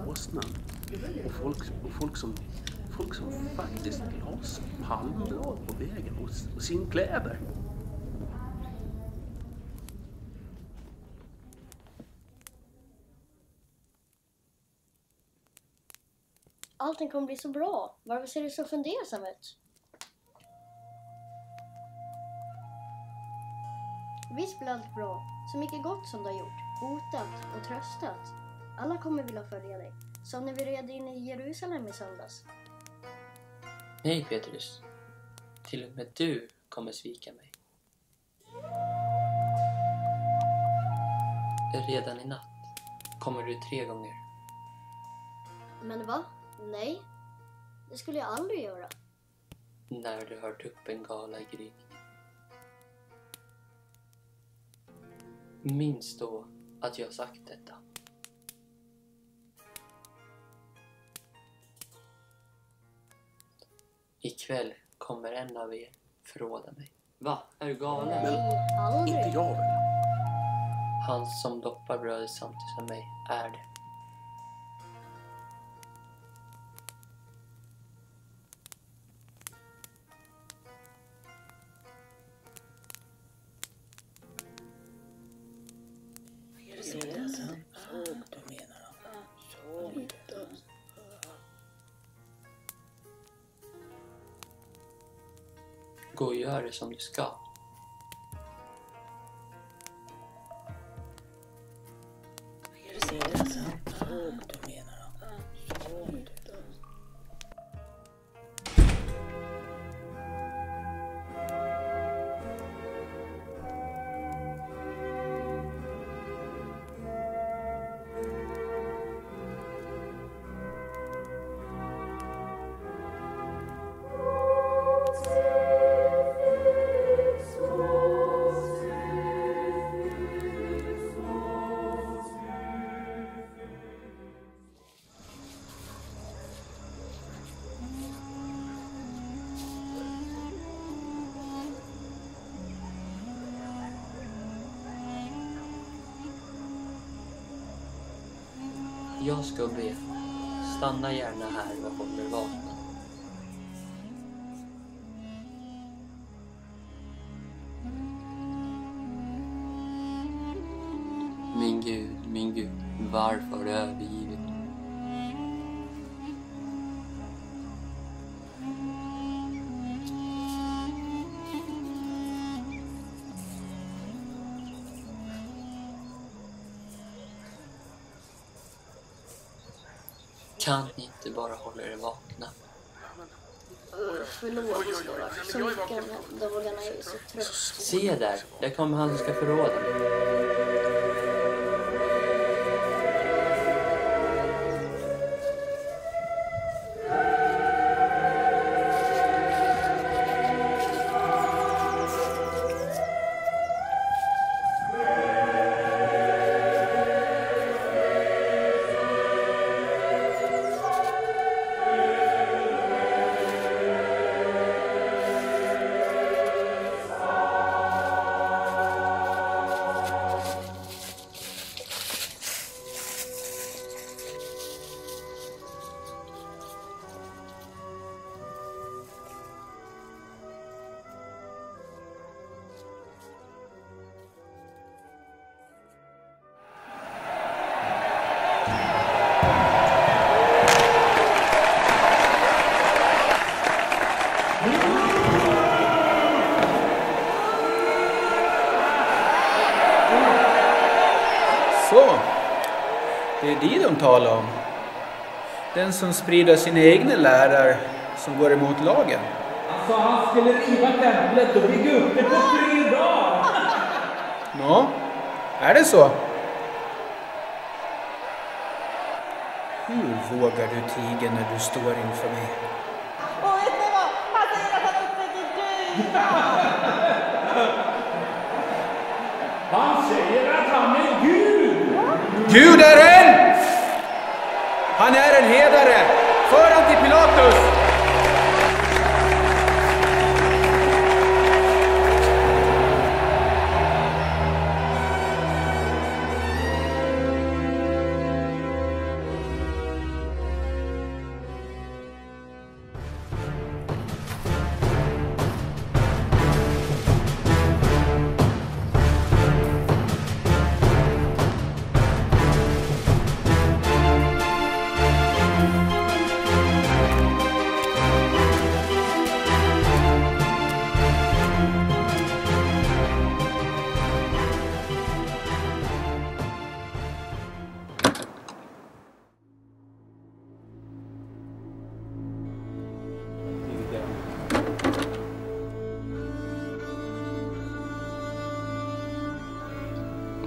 åsnan. Och folk som faktiskt las palmblad på vägen och sin kläder. Allting kommer bli så bra. Varför ser du så fundersam ut? Visst blir allt bra. Så mycket gott som du har gjort. Botat och tröstat. Alla kommer vilja följa dig. Som när vi red in i Jerusalem i söndags. Nej, Petrus. Till och med du kommer svika mig. Redan i natt kommer du 3 gånger. Men va? Nej. Det skulle jag aldrig göra. När du har tuppen gala i gryningen. Minns då att jag sagt detta. Ikväll kommer en av er förråda mig. Va? Är du galen? Nej, aldrig. Inte jag väl? Han som doppar brödet samtidigt som mig är det. Gå och gör det som du ska. Jag ska be. Stanna gärna här och håller vakna. Min Gud, varför har du övergivit mig? Kan ni inte bara hålla er vakna? Förlåt, det var så mycket de här dagarna. Jag är så trött. Se där kommer han som ska förråda mig. Så, det är det de talar om. Den som sprider sina egna lärare som går emot lagen. Alltså han skulle riva templet och bygga upp det på 3 dagar. Nå, är det så? Hur vågar du tiga när du står inför mig? Och vet ni vad? Han säger att han uppväcker Gud. Han säger att han är Gud. Gud är en! Han är en hedare! För han till Pilatus!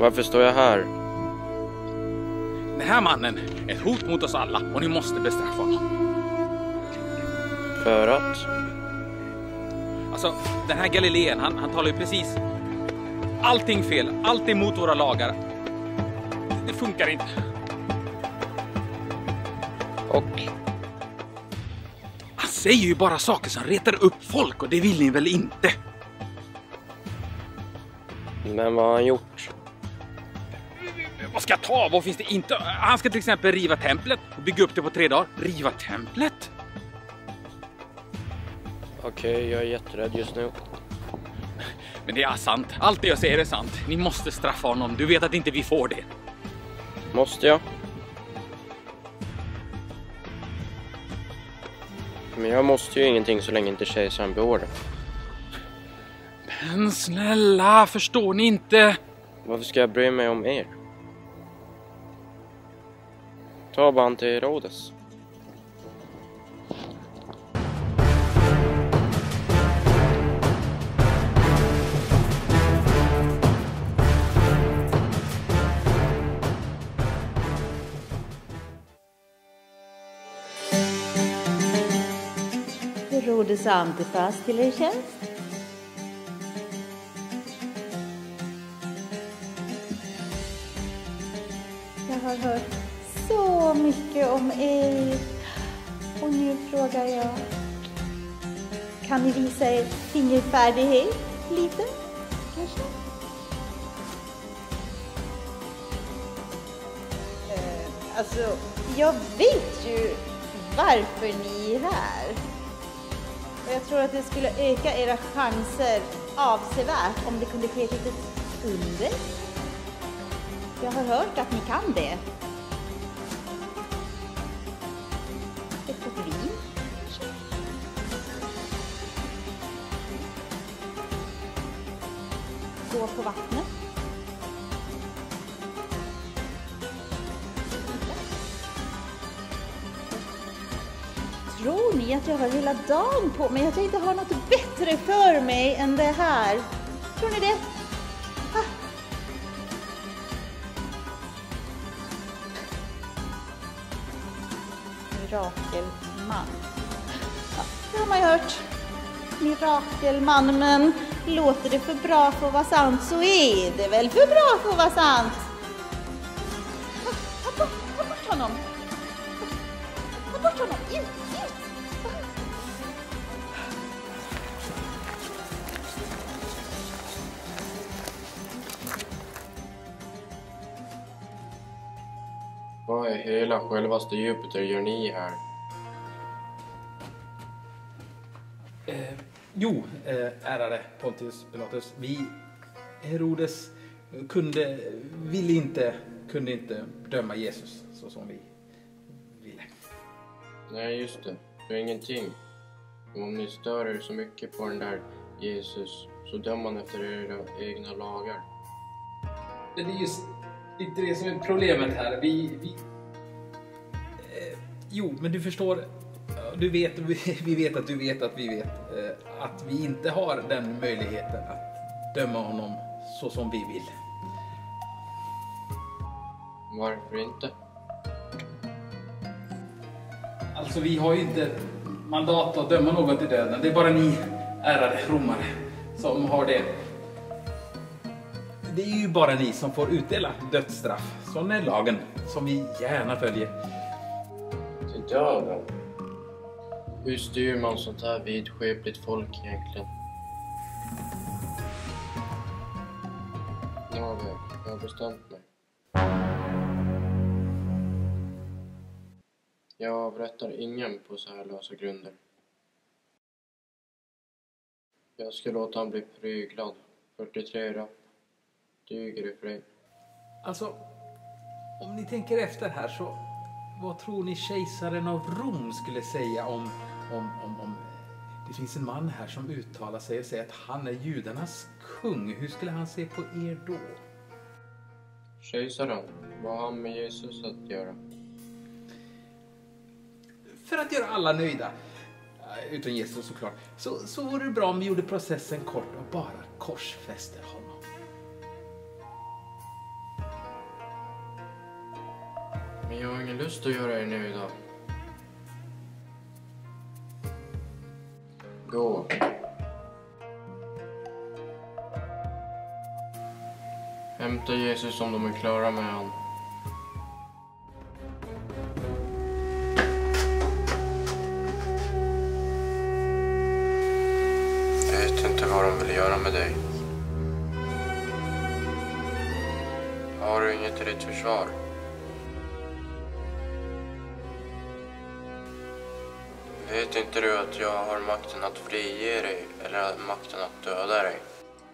Varför står jag här? Den här mannen är ett hot mot oss alla och ni måste bestraffa honom. För att? Alltså, den här Galileen, han talar ju precis allting fel, allt emot våra lagar. Det funkar inte. Och? Han säger ju bara saker som retar upp folk och det vill ni väl inte? Men vad har han gjort? Vad ska jag ta? Vad finns det inte? Han ska till exempel riva templet och bygga upp det på 3 dagar. Riva templet? Okej, jag är jätterädd just nu. Men det är sant. Allt det jag säger är sant. Ni måste straffa honom. Du vet att inte vi får det. Måste jag? Men jag måste ju ingenting så länge inte kejsaren begår det. Men snälla, förstår ni inte? Varför ska jag bry mig om er? Ta bara han till Herodes. Herodes Antipas till er tjänst. Jag har hört så mycket om er. Och nu frågar jag. Kan ni visa er fingerfärdighet lite? Kanske? Alltså, jag vet ju varför ni är här. Och jag tror att det skulle öka era chanser avsevärt om det kunde ske ett litet under. Jag har hört att ni kan det. Ett gott vin, kanske? Gå på vattnet. Tror ni att jag har hela dagen på mig? Att jag inte har något bättre för mig än det här? Tror ni det? Ah. Mirakelman. Ja, det har man ju hört. Mirakelman, men låter det för bra för att vara sant så är det väl för bra för att vara sant. Ta bort honom. Ta bort honom. Ut. Vad är hela självaste Jupiter gör ni här? Ärade Pontius Pilatus, Herodes kunde inte döma Jesus så som vi ville. Nej, just det. För ingenting. Om ni stör er så mycket på den där Jesus, så dömer man efter era egna lagar. Det är just inte det som är problemet här. Jo, men du förstår. Vi vet att du vet att vi vet att vi inte har den möjligheten att döma honom så som vi vill. Varför inte? Alltså, vi har ju inte mandat att döma någon till döden. Det är bara ni, ärade romare, som har det. Det är ju bara ni som får utdela dödsstraff. Sån är lagen som vi gärna följer. Till döden? Hur styr man sånt här vidskepligt folk egentligen? Jag har bestämt mig. Jag avrättar ingen på så här lösa grunder. Jag ska låta han bli pryglad. 43 rapp. Duger det för dig? Alltså, om ni tänker efter här så, vad tror ni kejsaren av Rom skulle säga om det finns en man här som uttalar sig och säger att han är judarnas kung? Hur skulle han se på er då? Kejsaren, vad har han med Jesus att göra? För att göra alla nöjda, utan Jesus såklart, så vore det bra om vi gjorde processen kort och bara korsfäster honom. Men jag har ingen lust att göra er nöjda. Gå. Hämta Jesus om de är klara med han. Jag vet inte vad de vill göra med dig. Har du inget till ditt försvar? Vet inte du att jag har makten att frige dig eller makten att döda dig?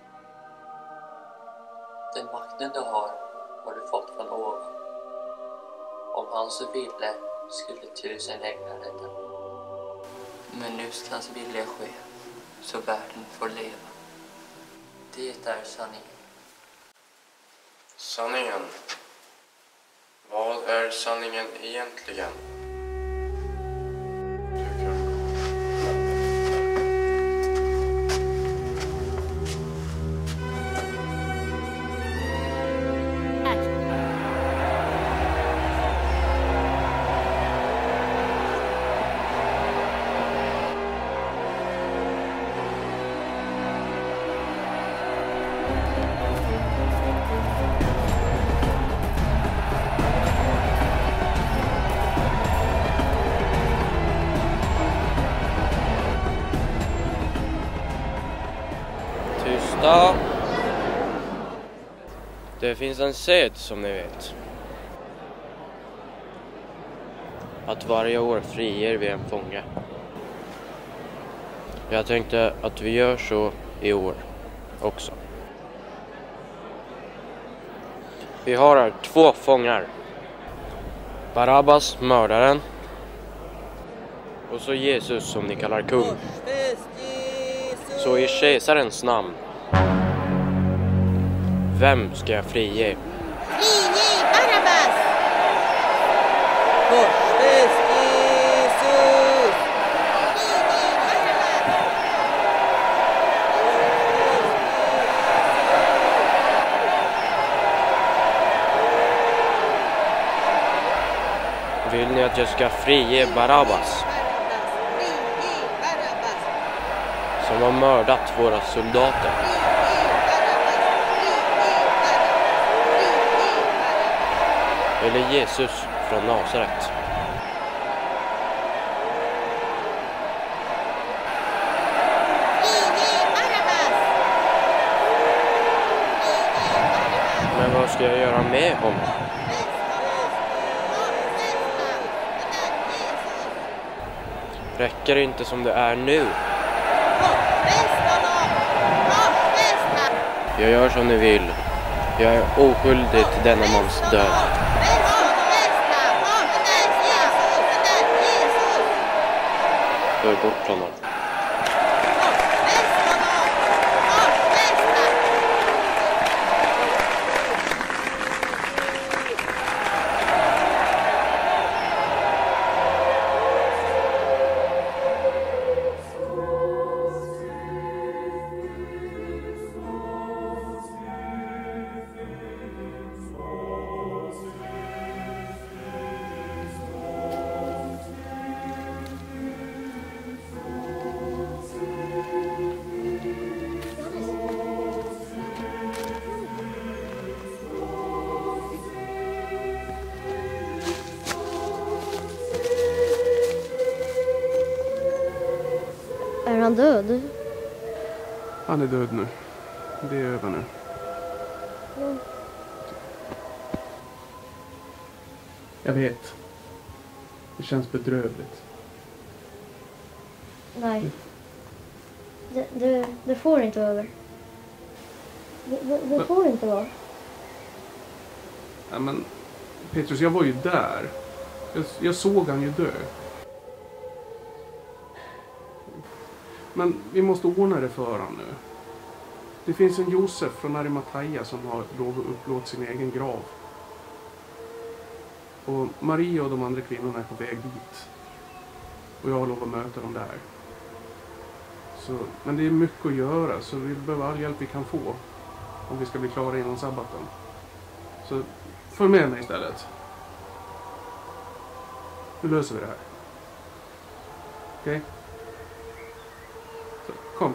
Den makten du har du fått från ovan. Om han så ville skulle 1000 änglar rädda. Men nu ska hans vilja ske, så världen får leva. Det är sanningen. Sanningen? Vad är sanningen egentligen? Tysta. Det finns en sed som ni vet. Att varje år friger vi en fånge. Jag tänkte att vi gör så i år också. Vi har här 2 fångar. Barabbas, mördaren. Och så Jesus som ni kallar kung. Så i kejsarens namn. Vem ska jag frige? Frige Barabbas! Korsfäst Jesus! Vill ni att jag ska frige Barabbas? Som har mördat våra soldater. Eller Jesus från Nasaret. Men vad ska jag göra med honom? Räcker det inte som det är nu? Jag gör som ni vill. Jag är oskyldig till denna mans död. För bort honom. Är han död? Han är död nu. Det är över nu. Jag vet. Det känns bedrövligt. Nej. Det får inte vara över. Det får inte vara. Ja, men Petrus, jag var ju där. Jag såg han ju dö. Men vi måste ordna det för han nu. Det finns en Josef från Arimathea som har lov att upplåta sin egen grav. Och Maria och de andra kvinnorna är på väg dit. Och jag har lov att möta dem där. Så, men det är mycket att göra, så vi behöver all hjälp vi kan få. Om vi ska bli klara innan sabbaten. Så följ med mig istället. Nu löser vi det här. Okej? Så, kom.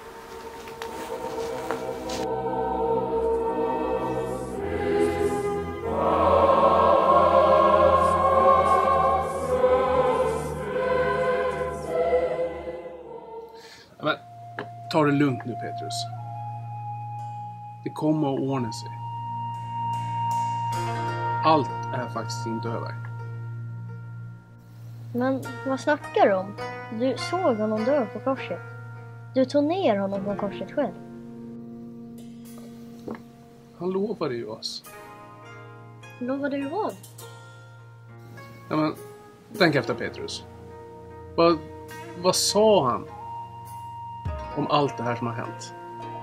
Men, ta det lugnt nu, Petrus. Det kommer att ordna sig. Allt är faktiskt inte över. Men vad snackar du om? Du såg honom dö på korset. Du tog ner honom från korset själv. Han lovade ju oss. Lovade du vad? Ja, men, tänk efter, Petrus. Vad sa han om allt det här som har hänt?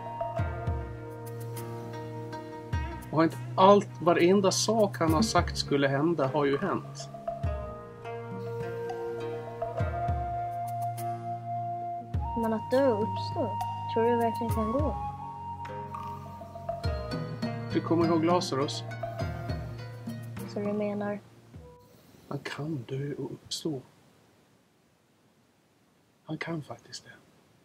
Och har inte varenda sak han har sagt skulle hända har ju hänt. Men att dö och uppstå, tror du verkligen kan gå? Du kommer ihåg Lazarus? Så du menar? Han kan dö och uppstå. Han kan faktiskt det.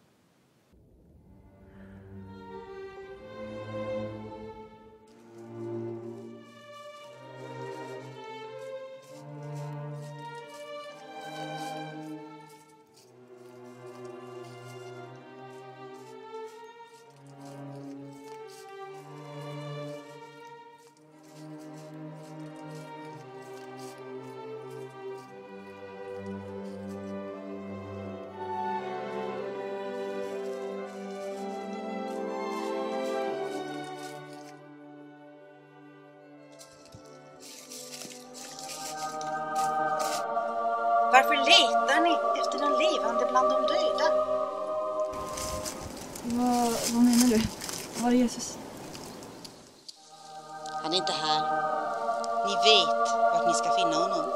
Varför letar ni efter den levande bland de döda? Vad menar du? Var är Jesus? Han är inte här. Ni vet vart ni ska finna honom.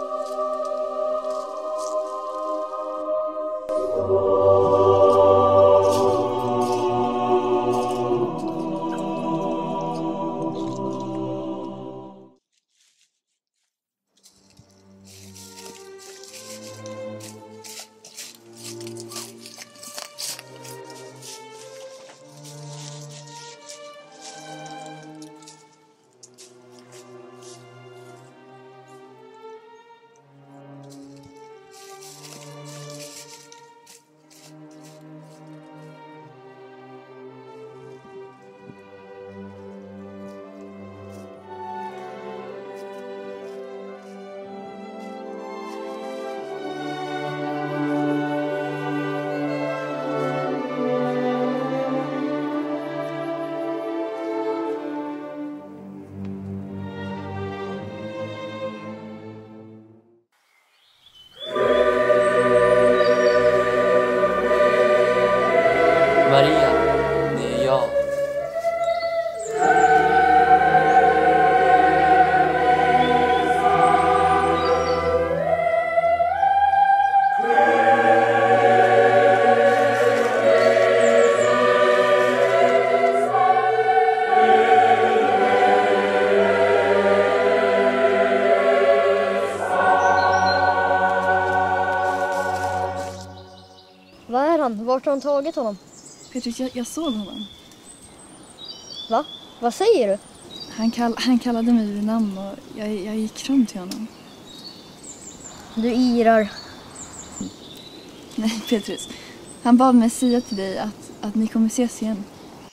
Maria, det är jag. Vad är han? Vart har de tagit honom? Petrus, jag såg honom. Va? Vad säger du? Han kallade mig vid namn och jag gick fram till honom. Du irar. Nej, Petrus. Han bad mig säga till dig att ni kommer ses igen.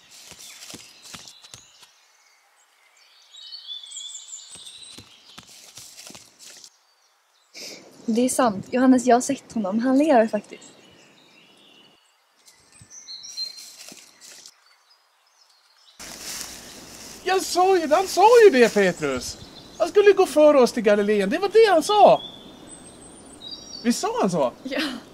Det är sant. Johannes, jag har sett honom. Han lever faktiskt. Han sa ju det, Petrus. Han skulle gå före oss till Galileen. Det var det han sa. Vi sa han så? Ja.